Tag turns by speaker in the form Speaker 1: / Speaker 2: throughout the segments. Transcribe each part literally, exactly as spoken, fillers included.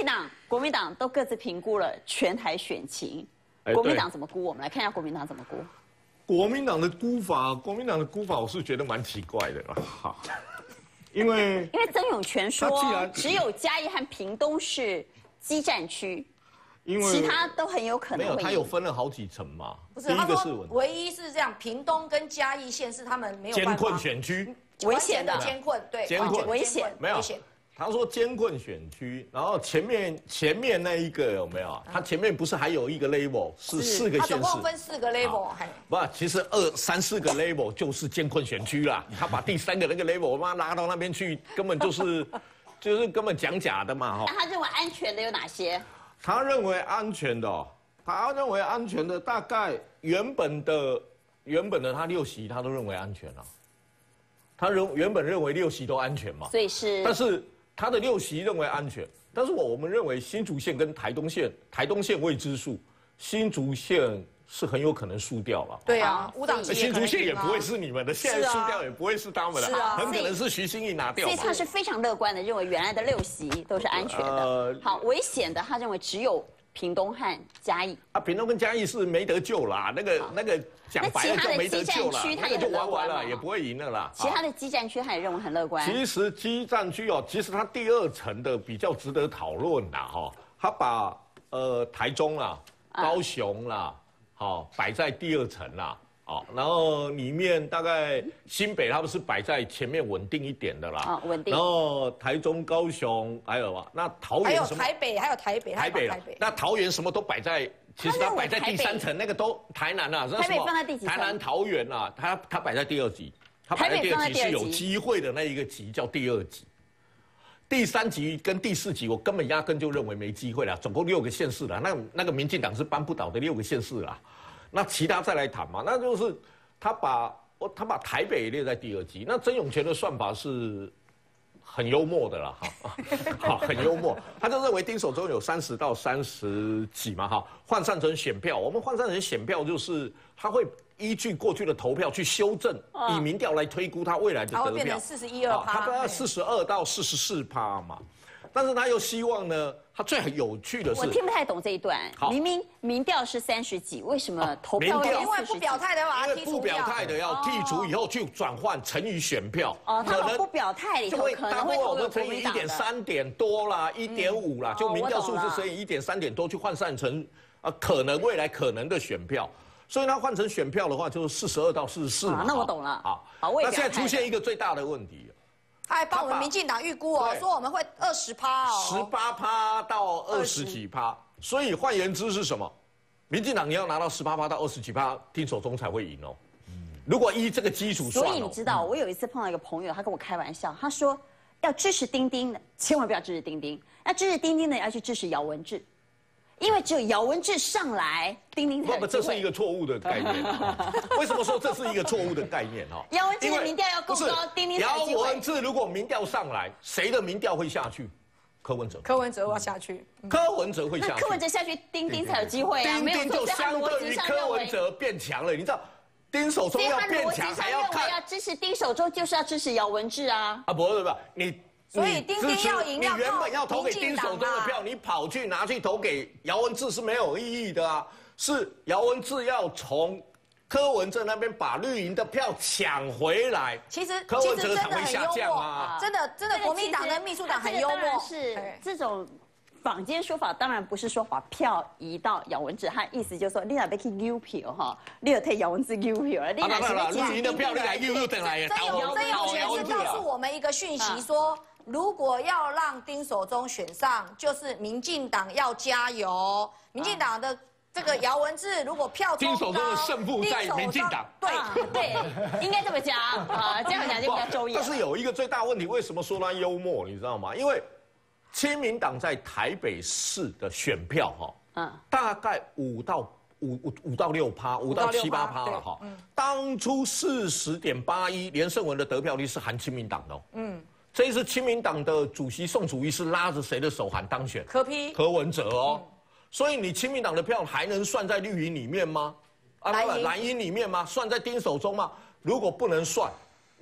Speaker 1: 党、国民党都各自评估了全台选情，国民党怎么估？我们来看一下国民党怎么估。
Speaker 2: 国民党的估法，国民党的估法，我是觉得蛮奇怪的啦。好，因为
Speaker 1: 因为曾永权说，只有嘉义和屏东是激战区。
Speaker 2: 因为
Speaker 1: 其他都很有可能
Speaker 2: 没有，它有分了好几层嘛。
Speaker 3: 不是，他说唯一是这样，屏东跟嘉义县是他们没有
Speaker 2: 艰困选区，
Speaker 1: 危险的
Speaker 3: 艰困，对，
Speaker 2: 艰困
Speaker 1: 危险，
Speaker 2: 没有。他说艰困选区，然后前面前面那一个有没有？它前面不是还有一个 level 是四个县市，
Speaker 3: 它总共分四个 level，
Speaker 2: 不，其实二三四个 level 就是艰困选区啦。他把第三个那个 level 我妈拉到那边去，根本就是就是根本讲假的嘛哈。
Speaker 1: 那他认为安全的有哪些？
Speaker 2: 他认为安全的、哦，他认为安全的大概原本的原本的他六席他都认为安全了、啊，他认原本认为六席都安全嘛，
Speaker 1: 所以是，
Speaker 2: 但是他的六席认为安全，但是我我们认为新竹县跟台东县，台东县未知数，新竹县是很有可能输掉了。
Speaker 3: 对啊，无党
Speaker 2: 新竹县也不会是你们的，现在输掉也不会是他们的，
Speaker 3: 是啊，
Speaker 2: 很可能是徐欣怡拿掉。
Speaker 1: 所以他是非常乐观的，认为原来的六席都是安全的。呃、好，危险的他认为只有屏东和嘉义。
Speaker 2: 啊，屏东跟嘉义是没得救啦，那个那个讲白了就没得救了，那个就玩完了，也不会赢了啦。
Speaker 1: 其他的基战区他也认为很乐观。
Speaker 2: 其实基战区哦，其实他第二层的比较值得讨论啦哈，他把呃台中啦、高雄啦。 好，摆在第二层啦，好，然后里面大概新北他们是摆在前面稳定一点的啦，
Speaker 1: 啊，稳定。
Speaker 2: 然后台中、高雄还有啊，那桃园什么？
Speaker 3: 还有台北，还有台北，
Speaker 2: 台北了。那桃园什么都摆在，其实它摆在第三层，那个都台南啊，
Speaker 1: 台北放在第几层？
Speaker 2: 台南、桃园啊，它它摆在第二级，它摆在第二级是有机会的那一个级叫第二级。 第三级跟第四级，我根本压根就认为没机会了。总共六个县市了，那那个民进党是扳不倒的六个县市啦。那其他再来谈嘛，那就是他把他把台北列在第二级。那曾永权的算法是很幽默的啦，哈，好，很幽默。他就认为丁守中有三十到三十几嘛，哈，换算成选票，我们换算成选票就是他会。 依据过去的投票去修正，以民调来推估他未来的得票，
Speaker 3: 它会变成四十一二趴，
Speaker 2: 他大概四十二到四十四趴嘛。但是他又希望呢，他最有趣的是，
Speaker 1: 我听不太懂这一段。明明民调是三十几，为什么投票
Speaker 3: 因为不表态的话，
Speaker 2: 因为不表态的要剔除以后去转换乘以选票。
Speaker 1: 哦，他们不表态里头可能会投
Speaker 2: 我们乘以一点三点多啦，一点五啦，就民调数是乘以一点三点多去换算成啊可能未来可能的选票。 所以它换成选票的话，就是四十二到四十四嘛。
Speaker 1: 那我懂了。
Speaker 2: 好，那现在出现一个最大的问题，
Speaker 3: 他还帮我们民进党预估哦，说我们会二十趴哦，
Speaker 2: 十八趴到二十几趴。所以换言之是什么？民进党你要拿到十八趴到二十几趴，丁守中才会赢哦。如果依这个基础算，
Speaker 1: 所以你知道，我有一次碰到一个朋友，他跟我开玩笑，他说要支持丁丁的，千万不要支持丁丁；要支持丁丁的，要去支持姚文智。 因为只有姚文智上来，丁丁才有机会。
Speaker 2: 不，这是一个错误的概念。为什么说这是一个错误的概念？哈，
Speaker 1: 姚文智的民调要够高，丁丁才有机会。
Speaker 2: 姚文智如果民调上来，谁的民调会下去？柯文哲。
Speaker 3: 柯文哲要下去。
Speaker 2: 柯文哲会下去。
Speaker 1: 那柯文哲下去，丁丁才有机会啊。
Speaker 2: 丁丁就相对于柯文哲变强了，你知道？丁守中要变强，还要看。
Speaker 1: 要支持丁守中，就是要支持姚文智啊。
Speaker 2: 啊，不不不，你。
Speaker 3: 所以丁丁要赢，
Speaker 2: 你原本要投给丁守中的票，你跑去拿去投给姚文智是没有意义的啊！是姚文智要从柯文哲那边把绿营的票抢回来，
Speaker 3: 其实
Speaker 2: 柯文哲才会下降啊！
Speaker 3: 真的真的，国民党跟秘书长很幽默。
Speaker 1: 是这种坊间说法，当然不是说把票移到姚文智，他意思就是说，你若要去丢票哈，你有替姚文智丢票了，你若是
Speaker 2: 绿营的票你来丢丢等来，
Speaker 3: 这有这有显示告诉我们一个讯息说。 如果要让丁守中选上，就是民进党要加油。民进党的这个姚文智，如果票
Speaker 2: 丁守中的胜负在民进党，
Speaker 1: 对对，应该这么讲啊，这样讲就比较周延。
Speaker 2: 但是有一个最大问题，为什么说他幽默？你知道吗？因为亲民党在台北市的选票哈，嗯，大概五到五五五到六趴，五到七八趴了哈。当初四十点八一，连胜文的得票率是含亲民党的哦，嗯。 这一次亲民党的主席宋楚瑜是拉着谁的手喊当选？
Speaker 3: 柯 P
Speaker 2: 柯文哲哦，嗯、所以你亲民党的票还能算在绿营里面吗？啊，不，蓝营里面吗？算在丁守中吗？如果不能算，你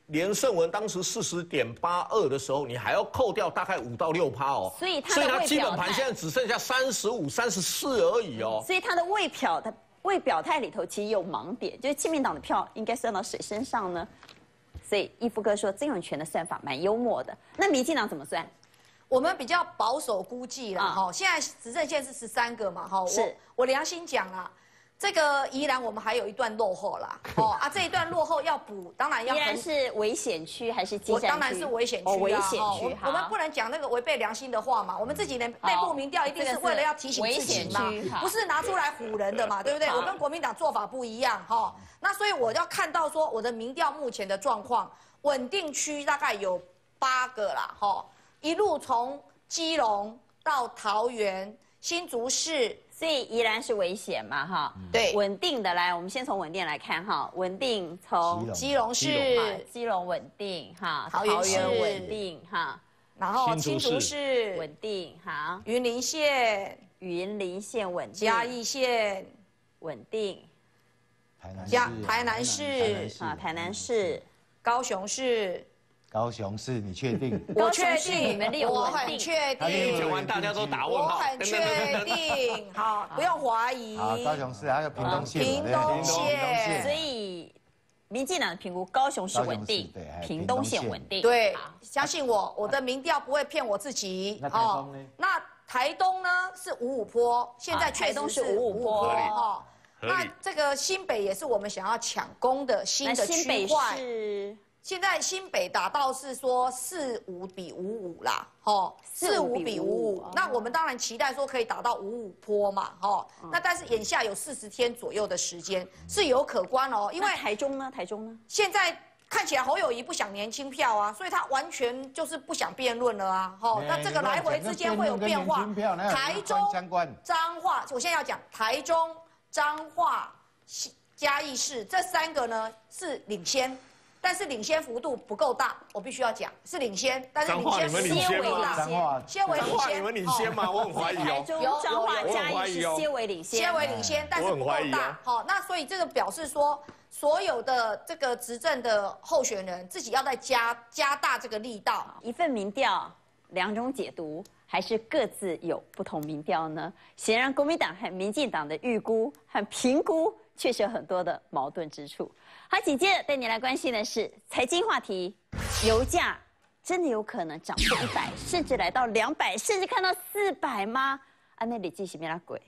Speaker 2: 连胜文当时四十点八二的时候，你还要扣掉大概五到六趴哦。
Speaker 1: 所以它
Speaker 2: 所以它基本盘现在只剩下三十五、三十四而已哦。
Speaker 1: 所以它的未表的未表态里头其实有盲点，就是亲民党的票应该算到谁身上呢？所以义夫哥说曾永权的算法蛮幽默的。那民进党怎么算？
Speaker 3: 我们比较保守估计啦，哈、
Speaker 1: 啊，
Speaker 3: 现在执政县是十三个嘛，哈，
Speaker 1: 是
Speaker 3: 我我良心讲啦，这个宜兰我们还有一段落后啦，哦啊，这一段落后要补，当然要
Speaker 1: 宜兰是危险区还是基站区？
Speaker 3: 我当然是危险区、啊
Speaker 1: 哦，危险区。
Speaker 3: 我, 我们不能讲那个违背良心的话嘛，我们自己的内部民调一定是为了要提醒自己嘛，不是拿出来唬人的嘛，对不对？我跟国民党做法不一样，哈，那所以我要看到说我的民调目前的状况，稳定区大概有八个啦，哈，一路从基隆到桃园、新竹市，
Speaker 1: 所以宜兰是危险嘛，哈、嗯，
Speaker 3: 对，
Speaker 1: 稳定的来，我们先从稳定来看哈，稳定从
Speaker 3: 基隆市、
Speaker 1: 基隆稳定哈，
Speaker 3: 桃园市
Speaker 1: 稳定哈，
Speaker 3: 然後新竹市
Speaker 1: 穩定好，
Speaker 3: 雲林縣、
Speaker 1: 雲林縣穩定，
Speaker 3: 嘉義縣
Speaker 1: 穩定，
Speaker 4: 台南
Speaker 3: 嘉台南市
Speaker 1: 啊，台南市，
Speaker 3: 高雄市。
Speaker 4: 高雄市，你确定？
Speaker 3: 我确定，
Speaker 1: 你们列
Speaker 3: 我很确定。
Speaker 2: 讲完大家都打问号。
Speaker 3: 我很确定，好，不用怀疑。
Speaker 4: 好，高雄市还有屏东县。
Speaker 3: 屏东县，
Speaker 1: 所以民进党的评估，高雄市稳定，屏东县稳定。
Speaker 3: 对，相信我，我的民调不会骗我自己。
Speaker 4: 那台东呢？
Speaker 3: 那台东呢是五五坡，现在
Speaker 1: 台东是五五坡
Speaker 3: 哈。那这个新北也是我们想要抢攻的新的区块。现在新北打到是说四五比五五啦，吼，四五比五五。那我们当然期待说可以打到五五坡嘛，吼。那但是眼下有四十天左右的时间是有可观哦，因为
Speaker 1: 台中呢，台中呢，
Speaker 3: 现在看起来侯友宜不想年轻票啊，所以他完全就是不想辩论了啊，吼。那这个来回之间会有变化。台中、彰化，我现在要讲台中、彰化、嘉义市这三个呢是领先。但是领先幅度不够大，我必须要讲是领先，但是领先幅度
Speaker 2: 些
Speaker 3: 微大，些微领先。
Speaker 2: 你们领先吗？我很怀疑哦。
Speaker 1: 台中、彰化、嘉义是些微领先，
Speaker 3: 些微领先，但是不够大。好，那所以这个表示说，所有的这个执政的候选人自己要再加加大这个力道。
Speaker 1: 一份民调，两种解读，还是各自有不同民调呢？显然，国民党和民进党的预估和评估确实有很多的矛盾之处。好，紧接着带你来关心的是财经话题，油价真的有可能涨破一百，甚至来到两百，甚至看到四百吗？啊，那里继续没拉鬼。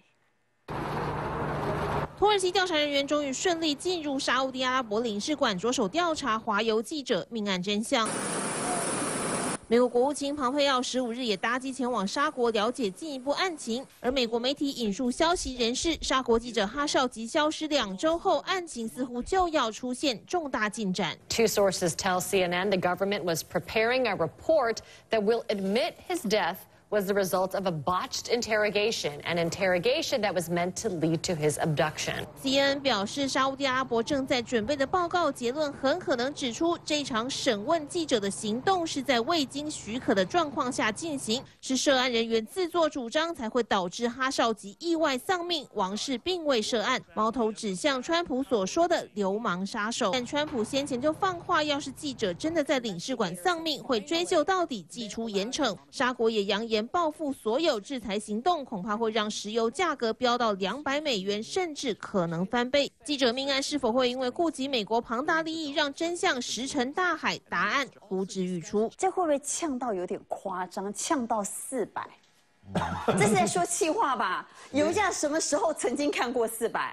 Speaker 5: 土耳其调查人员终于顺利进入沙烏地阿拉伯领事馆，着手调查华邮记者命案真相。美国国务卿庞佩奥十五日也搭机前往沙国了解进一步案情，而美国媒体引述消息人士，沙国记者哈绍吉消失两周后，案情似乎就要出现重大进展。
Speaker 6: Two sources tell C N N the government was preparing a report that will admit his death was the result of a botched interrogation, an interrogation that was meant to lead to his abduction.
Speaker 5: C N N 表示，沙烏地阿拉伯正在准备的报告结论很可能指出，这场审问记者的行动是在未经许可的状况下进行，是涉案人员自作主张才会导致哈绍吉意外丧命。王室并未涉案，矛头指向川普所说的流氓杀手。但川普先前就放话，要是记者真的在领事馆丧命，会追究到底，祭出严惩。沙国也扬言报复所有制裁行动，恐怕会让石油价格飙到两百美元，甚至可能翻倍。记者命案是否会因为顾及美国庞大利益，让真相石沉大海？答案呼之欲出。
Speaker 1: 这会不会呛到有点夸张？呛到四百？这是在说气话吧？油价什么时候曾经看过四百？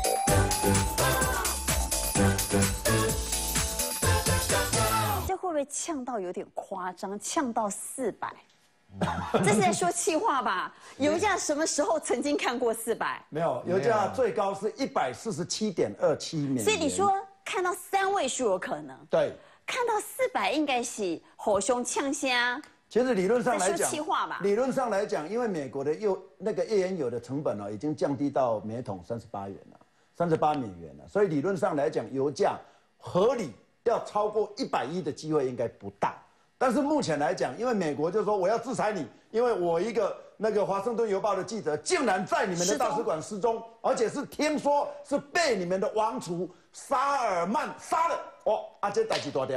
Speaker 1: 这会不会呛到有点夸张？呛到四百？这是在说气话吧？油价什么时候曾经看过四百？
Speaker 7: 没有，油价最高是一百四十七点二七美元。
Speaker 1: 所以你说看到三位数有可能？
Speaker 7: 对，
Speaker 1: 看到四百应该是火熊呛虾。
Speaker 7: 其实理论上来讲，
Speaker 1: 气话吧。
Speaker 7: 理论上来讲，因为美国的油那个页岩油的成本呢、哦，已经降低到每桶三十八元了，三十八美元了，所以理论上来讲，油价合理要超过一百一的机会应该不大。但是目前来讲，因为美国就说我要制裁你，因为我一个那个华盛顿邮报的记者竟然在你们的大使馆失踪，而且是听说是被你们的王储沙尔曼杀了。哦，啊，这代志大条啊！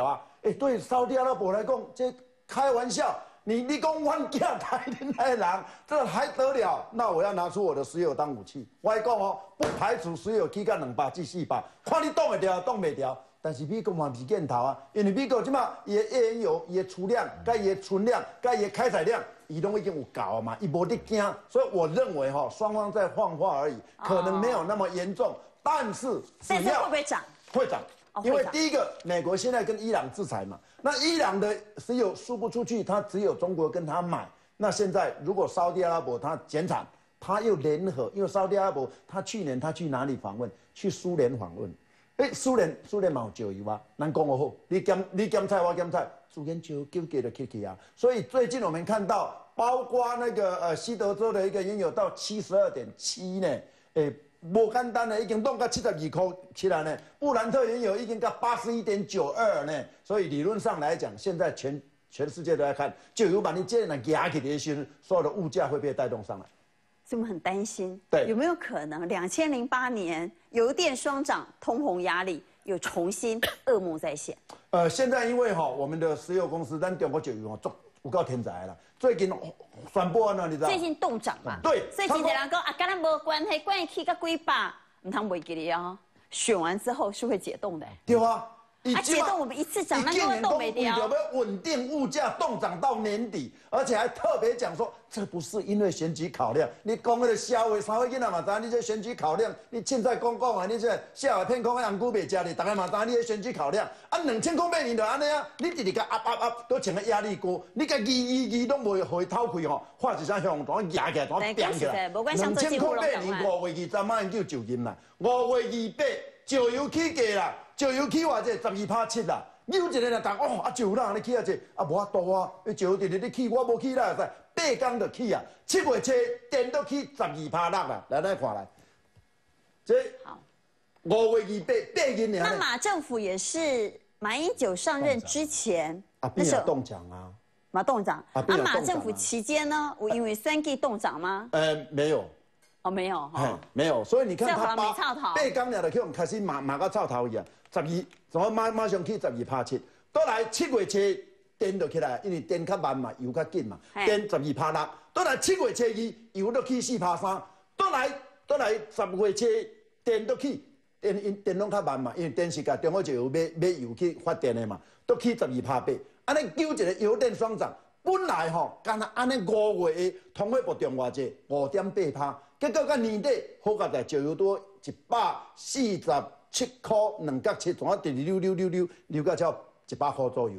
Speaker 7: 哎，对沙特阿拉伯来讲，这开玩笑。你你讲阮囝台恁来人，这还得了？那我要拿出我的石油当武器。我讲哦，不排除石油起到两百至四百，看你挡会掉，挡袂掉。但是美国嘛是箭头啊，因为美国即马伊的页岩油、伊的储量、甲伊的存量、甲伊的开采量，伊拢已经有够嘛，伊无得惊。所以我认为哈、哦，双方在放话而已，可能没有那么严重。但是只要
Speaker 1: 会不会涨？
Speaker 7: 会涨。因为第一个，美国现在跟伊朗制裁嘛，那伊朗的石油输不出去，它只有中国跟他买。那现在如果沙特阿拉伯它减产，它又联合，因为沙特阿拉伯它去年它去哪里访问？去苏联访问。哎，苏联苏联嘛有石油啊，咱讲我好，你减你减菜我减菜，苏联就纠结的起去啊。所以最近我们看到，包括那个呃西德州的一个原油到七十二点七呢，哎。无简单的，已经冻到七十二块起来呢。布兰特原油已经到八十一点九二呢。所以理论上来讲，现在全全世界都在看，就有把你这样压起的时候，所有的物价会被带动上来。
Speaker 1: 所以我们很担心，
Speaker 7: 对，
Speaker 1: 有没有可能两千零八年油电双涨，通膨压力又重新噩梦再现？
Speaker 7: 呃，现在因为哈、哦，我们的石油公司，咱中国石油哦，做有够天才啦。最近宣布呢，你知道？
Speaker 1: 最近冻涨嘛，
Speaker 7: 对，
Speaker 1: 所以真侪人讲啊，跟咱无关系，关系起个几百，唔通袂记哩哦。选完之后是会解冻的。
Speaker 7: 对啊。
Speaker 1: 啊，解冻我们一次涨，那根本冻没掉。
Speaker 7: 有没有稳定物价冻涨到年底？而且还特别讲说，这不是因为选举考量。你讲那个消费，三岁囡仔嘛知，你这选举考量，你凊彩讲讲啊，你这下海骗空的红股袂食哩，大家嘛知你的选举考量。啊，两千块买年就安尼啊，你直直甲压压压，都穿个压力锅，你甲二二二都袂互伊透开吼，画一声向怎压起来，怎变起来。两千块买年五月二十马上就就任啦，五月二八石油起价啦。石油起偌济十二趴七啦，你有一个人讲哦，啊石油人你起啊济，啊无法度啊，石油直直你起，我无起啦，会使八天就起啊，七月初电都起十二趴六啦，来咱看来，这五月二八八日呢。
Speaker 1: 那马政府也是马英九上任之前，
Speaker 7: 啊，那时候冻涨啊，
Speaker 1: 马冻涨啊，马政府期间呢，我因为三 G 冻涨吗？
Speaker 7: 呃，没有。
Speaker 1: 哦，没有，
Speaker 7: 哦、没有，所以你看他八
Speaker 1: 八
Speaker 7: 刚了的，去我们开始马马个臭头一样，十二，怎么马马上去十二趴七，倒来七月初电就起来，因为电较慢嘛，油较紧嘛，电十二趴六，倒来七月初二油都起四趴三，倒来倒来十月初电都起，电因电拢较慢嘛，因为电是甲中国石油买买油去发电的嘛，都起十二趴八，安尼纠一个油电双涨，本来吼，干那安尼五月的通货膨胀偌济五点八趴。结果到年底，好佳在石油多一百四十七块两角七，怎啊直直溜溜溜溜溜到超一百块左右。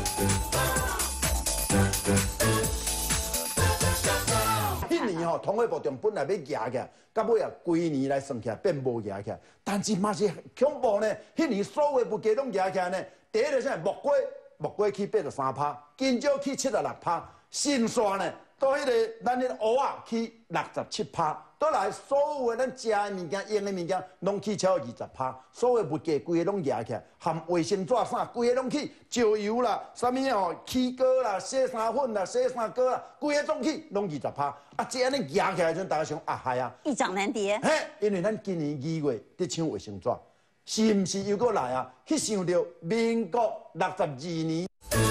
Speaker 7: 迄年吼，通货膨胀本来要压起来，到尾啊，规年来算起来变无压起来，但是嘛是恐怖呢。迄年所有物价拢压起来呢，第一个啥木瓜，木瓜去八十三趴，金蕉去七十六趴，新线呢。到迄个咱迄蚵仔去六十七趴，倒来所有的咱食的物件、用的物件，拢去超二十趴，所有物价规个拢压起来，含卫生纸啥，规个拢去，石油啦、啥物哦、起膏啦、洗衫粉啦、洗衫膏啦，规个总去拢二十趴，啊，这安尼压起来，就大家想啊，嗨啊，
Speaker 1: 一涨难跌。
Speaker 7: 嘿，因为咱今年二月伫抢卫生纸，是毋是又搁来啊？去想到民国六十二年。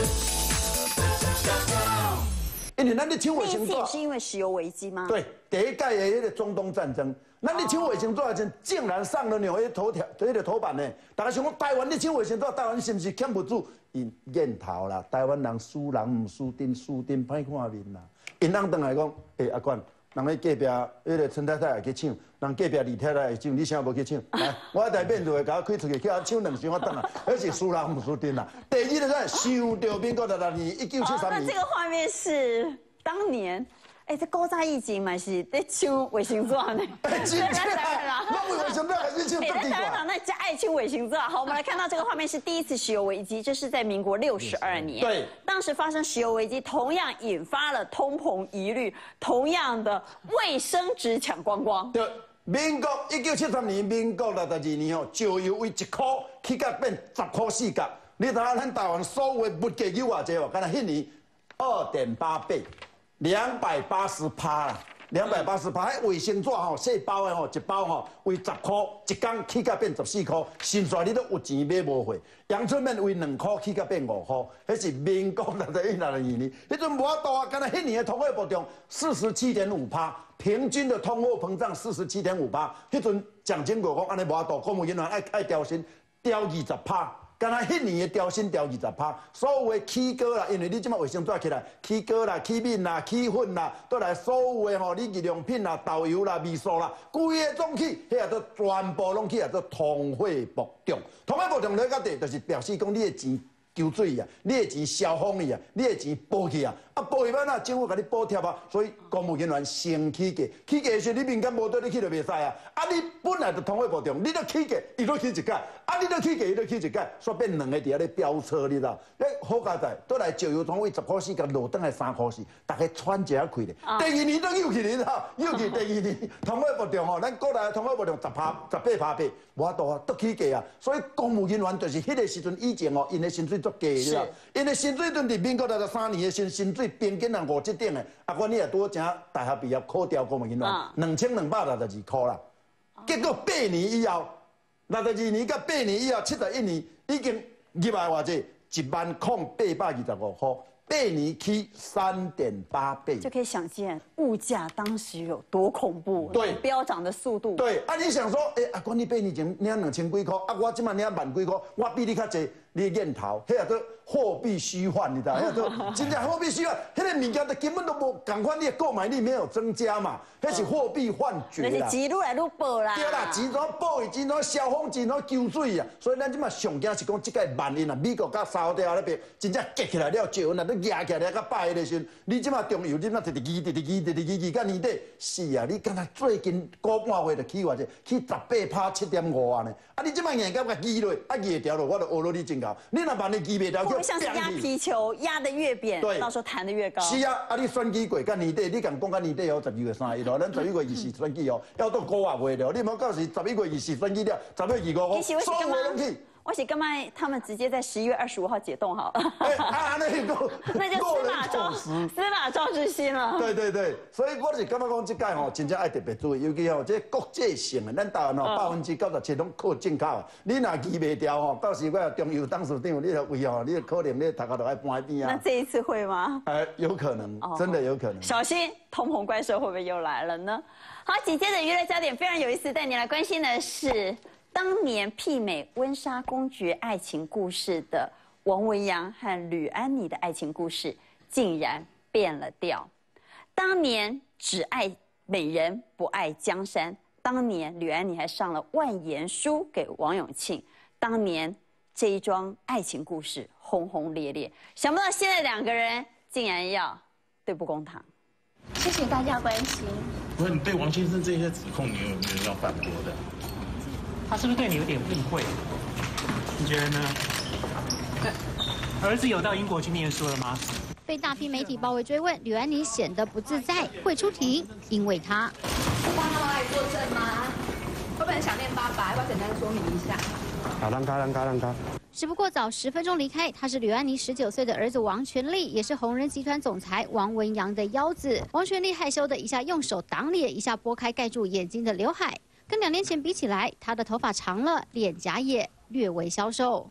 Speaker 7: 因为咱咧抢卫生纸，
Speaker 1: 也是因为石油危机吗？
Speaker 7: 对，第一届的迄个中东战争，咱咧抢卫生纸的时，竟然上了纽约头条，迄个头版呢。大家想讲台湾咧抢卫生纸，台湾是毋是欠不住？因验头啦，台湾人输人唔输阵，输阵歹看面啦。因人倒来讲，诶、欸、阿冠，人咧隔壁迄个陈太太会去抢，人隔壁李太太会抢，你啥无去抢？来，我台面就会甲我开出去，去我抢两箱我倒来，而是输人唔输阵啦。第二个是想到民国六十年，一九七三年。
Speaker 1: 那这个画面是当年。哎、欸，这高炸疫情嘛是在抢卫生纸呢。
Speaker 7: 哎，真的啦，那为卫生纸还是抢？
Speaker 1: 哎，在台湾党那家爱抢卫生纸。好，我们来看到这个画面是第一次石油危机，这是在民国六十二年。
Speaker 7: 对，
Speaker 1: 当时发生石油危机，同样引发了通膨疑虑，同样的卫生纸抢光光。
Speaker 7: 对，民国一九七三年，民国六十二年哦，石油为一块起价变十块四角。你睇下咱台湾所有物价有偌济哦？敢若迄年二点八倍。两百八十趴啦， 两百八十趴。迄卫生纸吼，细包的吼，一包吼为十块，一工起价变十四块，现在你都有钱买无货。阳春面为两块起价变五块，迄是民国六十一六十二年，迄阵无法度啊，敢若迄年的通货膨胀四十七点五趴，平均的通货膨胀四十七点五趴。迄阵蒋经国讲安尼无法度，公务人员爱爱调薪，调二十趴。敢若迄年的调薪调二十趴，所有的起价啦，因为你即马卫生纸起来，起价啦、起面啦、起粉啦，倒来所有的吼，你日用品啦、豆油啦、味素啦，规个总起，迄啊都全部拢起啊做通货膨胀。通货膨胀了到底，就是表示讲你的钱抽水啊，你的钱消风去啊，你的钱补去啊，啊补去完啊，政府甲你补贴啊，所以公务人员先起价，起价时你民间无对你起就袂使啊，啊你本来就通货膨胀，你都起价，伊都起一届。啊！你都起价，伊都起一届，煞变两个伫遐咧飙车，你知道？诶，好佳在，倒来石油从为十块四，甲落登来三块四，大家喘一下气咧。第二年都又去，你知道？又去第二年，通货膨胀吼，咱国内通货膨胀十趴、十八趴倍，无法度啊，都起价啊。所以公务人员就是迄个时阵以前哦，因的薪水足低，你知道？因的薪水阵伫民国六十三年的薪薪水平均啊五七点的，啊，我你也拄正大学毕业考调公务人员，两千两百六十二块啦。结果八年以后。六十二年到八年以后，七十一年已经入来偌济，一万空八百二十五块，八年起三点八倍，
Speaker 1: 就可以想见物价当时有多恐怖，
Speaker 7: 对，
Speaker 1: 飙涨的速度。
Speaker 7: 对，啊，你想说，诶、欸，啊，管你八年前领两千几块，啊，我即摆领万几块，我比你较济，你念头，迄个做货币虚幻，你知道？迄个做真正货币虚幻，迄个物件都根本都无共款，你的购买力没有增加嘛，迄是货币幻觉啦。
Speaker 1: 那是钱愈来愈薄啦。
Speaker 7: 对啦，钱怎薄，钱怎消风，钱怎抽水啊！所以咱即摆上惊是讲，即个万一啊，美国甲沙特那边真正结起来了，石油啊，你压起来甲摆迄个时，你即摆中油，你那直直二、直直二、直直二，到年底是啊！你敢若最近过半月就起偌济，起十八趴七点五啊呢！啊，你即摆硬甲甲记落，啊记条了，我就学落你真高。你若万一记袂条，
Speaker 1: 会不会像是压皮球，压得越扁，
Speaker 7: 对，
Speaker 1: 到时候弹得越高？
Speaker 7: 是啊，啊你选举过，到年底你敢讲到年底哦，十二月三日哦，咱十一月二十选举哦，要到五月月了，你莫到时十一月二十选举了，十月二五号，所有的拢去。
Speaker 1: 我是干嘛？他们直接在十一月二十五号解冻好了。
Speaker 7: 哎、欸，啊，那个
Speaker 1: 那就司马昭，司马昭之心了。
Speaker 7: 对对对，所以我是感觉讲这届吼，真正爱特别注意，尤其吼这国际性的，咱台湾吼百分之九十七拢靠进口，你若记袂掉吼，到时我中油董事长，你就为吼，你可能你头壳都爱搬边啊。
Speaker 1: 那这一次会吗？
Speaker 7: 哎、呃，有可能，真的有可能。
Speaker 1: 小心通膨怪兽会不会又来了呢？好，紧接着娱乐焦点非常有意思，带你来关心的是。当年媲美温莎公爵爱情故事的王文洋和吕安妮的爱情故事，竟然变了调。当年只爱美人不爱江山，当年吕安妮还上了万言书给王永庆，当年这一桩爱情故事轰轰烈烈，想不到现在两个人竟然要对簿公堂。
Speaker 8: 谢谢大家关心。
Speaker 9: 不是你对王先生这些指控，你有没有要反驳的？
Speaker 10: 他是不是对你有点误会？你觉得呢？儿子有到英国去念书了吗？
Speaker 8: 被大批媒体包围追问，吕安妮显得不自在，会出庭，因为她。
Speaker 11: 爸爸来作证吗？会不会很想念爸爸？要不要简单说明一下？
Speaker 12: 好，让他，让他，让他。
Speaker 8: 只不过早十分钟离开，他是吕安妮十九岁的儿子王全利，也是红人集团总裁王文洋的幺子。王全利害羞的一下用手挡脸，一下拨开盖住眼睛的刘海。跟两年前比起来，他的头发长了，脸颊也略微消瘦。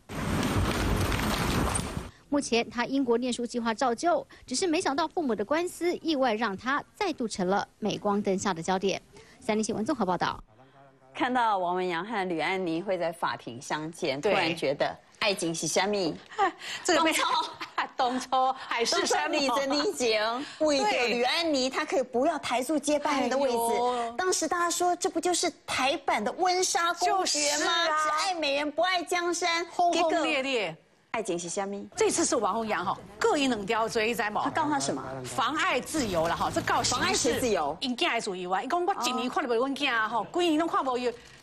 Speaker 8: 目前他英国念书计划照旧，只是没想到父母的官司意外让他再度成了镁光灯下的焦点。三立新闻综合报道。
Speaker 1: 看到王文洋和吕安妮会在法庭相见，突然觉得爱情是什么？
Speaker 3: 这个
Speaker 1: 东抽，
Speaker 3: 东抽海誓山盟，
Speaker 1: 真理解。为了吕安妮，她可以不要台塑接班人的位置。当时大家说，这不就是台版的温莎公爵吗？只爱美人不爱江山，
Speaker 3: 轰轰烈烈。
Speaker 1: 爱情是虾米？
Speaker 3: 这次是王文洋哈，各以两条罪在某。
Speaker 1: 他告他什么？
Speaker 3: 妨碍自由了哈，这告
Speaker 1: 妨碍谁自由？
Speaker 3: 因囝的自由啊！伊讲我一年看都袂阮囝哈，规年拢看无伊，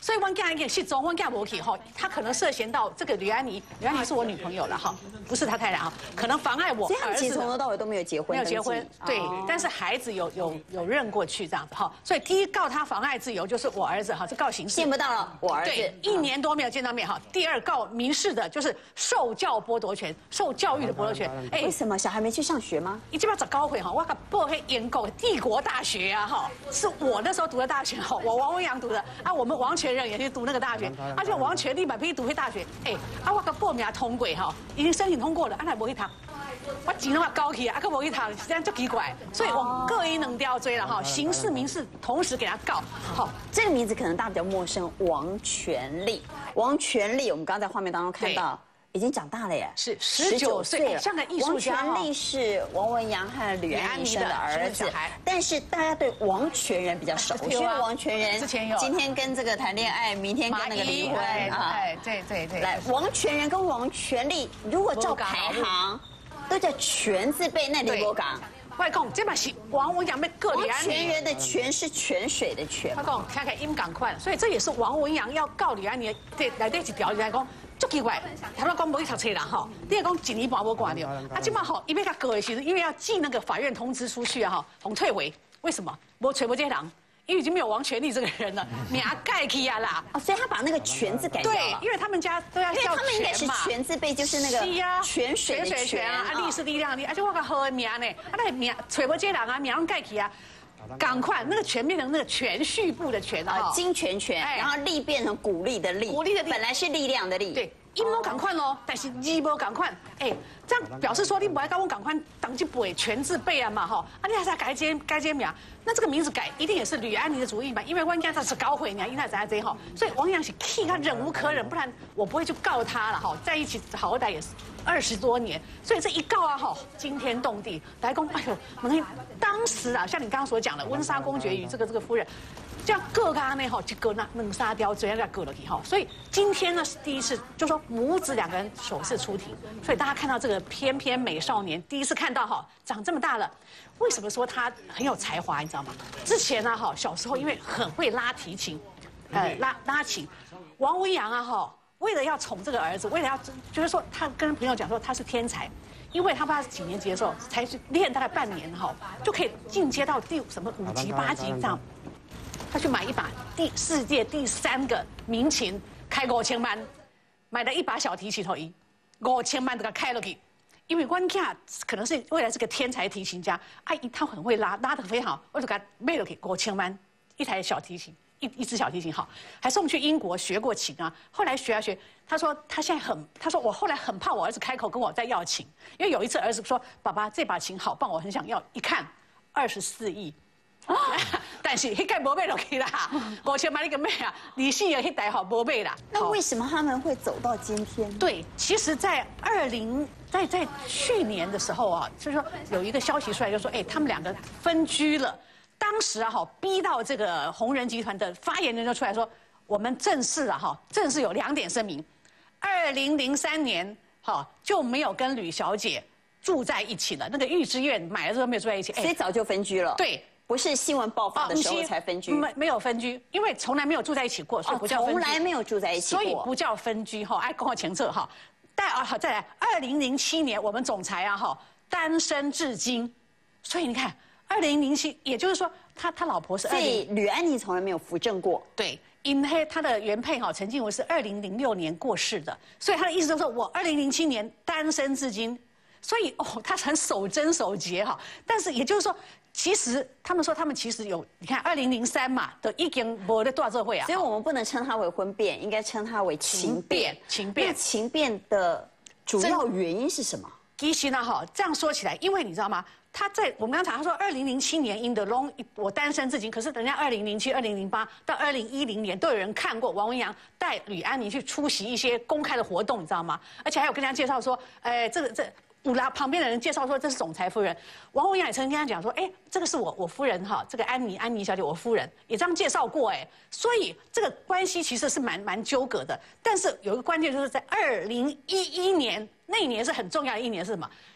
Speaker 13: 所以汪家一个是中汪家无去哈，他可能涉嫌到这个吕安妮，吕安妮是我女朋友了哈，不是他太太啊，可能妨碍我儿子。
Speaker 1: 从头到尾都没有结婚，
Speaker 13: 没有结婚，对，但是孩子有有有认过去这样子哈，所以第一告他妨碍自由就是我儿子哈，这告刑事
Speaker 1: 见不到了我儿子，
Speaker 13: 对，一年多没有见到面哈。第二告民事的就是受教剥夺权，受教育的剥夺权。
Speaker 1: 哎，为什么小孩没去上学吗？
Speaker 13: 你基本上高会哈，我个报黑研究帝国大学啊哈，是我那时候读的大学哈，我王文洋读的啊，我们王全仁也去读那个大学，而且王全立马可以读去大学，哎，啊我个报名通过哈，已经申请通过了，啊还没去读。我钱都嘛交去啊，啊，佫无去读，这样就奇怪。所以我各一能吊追了哈，刑事民事同时给他告。好，
Speaker 1: 这个名字可能大家比较陌生，王全利。王全利，我们刚刚在画面当中看到，已经长大了耶，
Speaker 13: 是十九岁，像个艺术家。
Speaker 1: 王全利是王文洋和吕安妮生的儿子，但是大家对王全仁比较熟，因为王全仁
Speaker 13: 之前有，
Speaker 1: 今天跟这个谈恋爱，明天跟那个离婚啊。
Speaker 13: 哎，对对对。
Speaker 1: 来，王全仁跟王全利，如果照排行。都叫全字辈，那李国港。
Speaker 13: 我讲这嘛是王文洋被个李安妮。
Speaker 1: 全人的全是泉水的泉。
Speaker 13: 我讲看看音港款，所以这也是王文洋要告李安妮的来底一条来讲，足奇怪。他们讲无去读册啦吼，你讲一年半无挂掉，啊，今嘛吼，因为他告的时候，因为要寄那个法院通知书去啊哈，红退回，为什么？无找不这人。因为已经没有王全利这个人了，名盖起啊啦，
Speaker 1: 哦，所以他把那个全字改掉了。
Speaker 13: 对，因为他们家都要叫
Speaker 1: 他们应该是全字辈，就是那个泉水的泉
Speaker 13: 啊，力是力量的力，而且我个好名呢，啊那名找不这人啊，名拢盖起啊，赶快那个泉变成那个全序部的全啊，
Speaker 1: 金泉泉，然后力变成鼓励的力，
Speaker 13: 鼓励的力
Speaker 1: 本来是力量的力，
Speaker 13: 对。一模赶快咯，但是二模赶快，哎，这样表示说你不爱跟我赶快当去背全字背啊嘛哈，啊你还是要改这改这名，那这个名字改一定也是吕安妮的主意嘛，因为万家他是高会，你看因为在这哈，所以王阳是气他忍无可忍，不然我不会去告他了哈，在一起好歹也是二十多年，所以这一告啊哈，惊天动地，来公哎呦，我们当时啊，像你刚刚所讲的温莎公爵与这个这个夫人。这样各家呢哈，就各那弄沙雕，这样要割了去哈。所以今天呢是第一次，就说母子两个人首次出庭，所以大家看到这个翩翩美少年，第一次看到哈，长这么大了，为什么说他很有才华？你知道吗？之前呢哈，小时候因为很会拉提琴，呃拉拉琴，王文洋啊哈，为了要宠这个儿子，为了要就是说他跟朋友讲说他是天才。因为他不知道几年级的时候才练大概半年哈，就可以进阶到第什么五级八级这样。他去买一把第世界第三个民琴，开五千万，买了一把小提琴头一，五千万给他开了去。因为关卡可能是未来是个天才提琴家，啊，他很会拉，拉得非常好，我就给他卖了给五千万一台小提琴，一一支小提琴好，还送去英国学过琴啊。后来学啊学，他说他现在很，他说我后来很怕我儿子开口跟我再要琴，因为有一次儿子说爸爸这把琴好棒，我很想要，一看二十四亿。但是迄个无买落去啦，五千万那个买啊，利息也迄台好无买啦。
Speaker 1: 那为什么他们会走到今天？
Speaker 13: 对，其实，在二零在在去年的时候啊，就是说有一个消息出来，就说哎，他们两个分居了。当时啊，哈，逼到这个宏仁集团的发言人就出来说，我们正式啊，哈，正式有两点声明：二零零三年，哈就没有跟吕小姐住在一起了。那个玉之苑买了之后没有住在一起，
Speaker 1: 所以早就分居了。
Speaker 13: 对。
Speaker 1: 不是新闻爆发的时候才分居，
Speaker 13: 没没有分居，因为从来没有住在一起过，所以不叫分居。
Speaker 1: 从来没有住在一起
Speaker 13: 过，所以不叫分居哈。哎，跟我前侧哈。但啊好，再来，二零零七年我们总裁啊哈单身至今，所以你看，二零零七，也就是说他他老婆是。
Speaker 1: 所以吕安妮从来没有扶正过。
Speaker 13: 对，因为他的原配哈陈静文是二零零六年过世的，所以他的意思就是说我二零零七年单身至今，所以哦他很守贞守节哈。但是也就是说。其实他们说他们其实有，你看二零零三嘛，都已经没得多少这会啊，
Speaker 1: 所以我们不能称它为婚变，应该称它为情变。
Speaker 13: 情变，
Speaker 1: 那情变的主要原因是什么？
Speaker 13: 其实呢，哈，这样说起来，因为你知道吗？他在我们刚才他说二零零七年 in the long 我单身至今，可是人家二零零七、二零零八到二零一零年都有人看过王文洋带吕安妮去出席一些公开的活动，你知道吗？而且还有跟人家介绍说，哎，这个这。五拉旁边的人介绍说这是总裁夫人，王文洋也曾经跟他讲说，哎，这个是我我夫人哈，这个安妮安妮小姐我夫人也这样介绍过哎，所以这个关系其实是蛮蛮纠葛的。但是有一个关键就是在二零一一年那一年是很重要的一年是什么？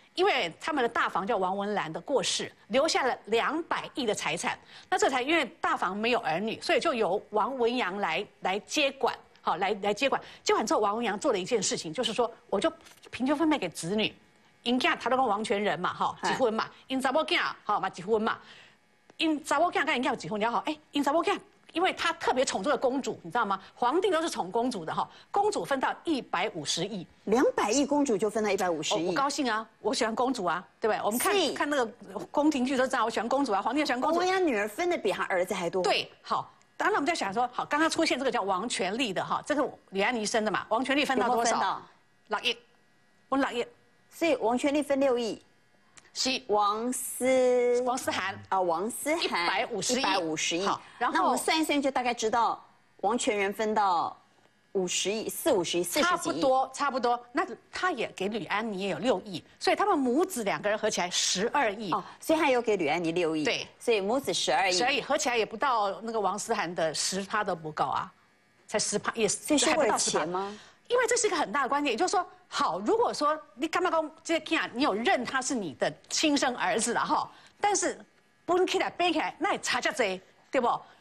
Speaker 13: 因为他们的大房叫王文兰的过世，留下了两百亿的财产。那这才因为大房没有儿女，所以就由王文洋来来接管，好来来接管。接管之后，王文洋做了一件事情，就是说我就平均分配给子女，因囝他都讲王权人嘛，哈，结婚嘛，因查某囝好嘛结婚嘛，因查某囝跟因囝结婚，然后哎，因查某囝。因为他特别宠这个公主，你知道吗？皇帝都是宠公主的哈，公主分到一百五十亿，
Speaker 1: 两百亿公主就分到一百五十亿，
Speaker 13: 我高兴啊，我喜欢公主啊，对不对？我们看看那个宫廷剧都知道，我喜欢公主啊，皇帝喜欢公主。
Speaker 1: 王文洋女儿分的比他儿子还多。
Speaker 13: 对，好，当然我们在想说，好，刚刚出现这个叫王权力的哈，这个吕安妮生的嘛，王权力分到多少？六亿，我六亿，
Speaker 1: 所以王权力分六亿。
Speaker 13: 是
Speaker 1: 王思
Speaker 13: 王思涵
Speaker 1: 啊，王思涵
Speaker 13: 一百五十亿，
Speaker 1: 一百五十亿。
Speaker 13: 好，然后
Speaker 1: 那我们算一算，就大概知道王全仁分到五十亿、四五十亿、四十几亿，
Speaker 13: 差不多，差不多。那他也给吕安妮也有六亿，所以他们母子两个人合起来十二亿。
Speaker 1: 哦，所以他有给吕安妮六亿。
Speaker 13: 对，
Speaker 1: 所以母子十二亿，
Speaker 13: 十二亿合起来也不到那个王思涵的十趴都不够啊，才十趴，也
Speaker 1: 所以是为了钱吗？
Speaker 13: 因为这是一个很大的关键，也就是说，好，如果说你干嘛讲这个囝，你有认他是你的亲生儿子了哈，但是分起来背起来，那也差价多，对不？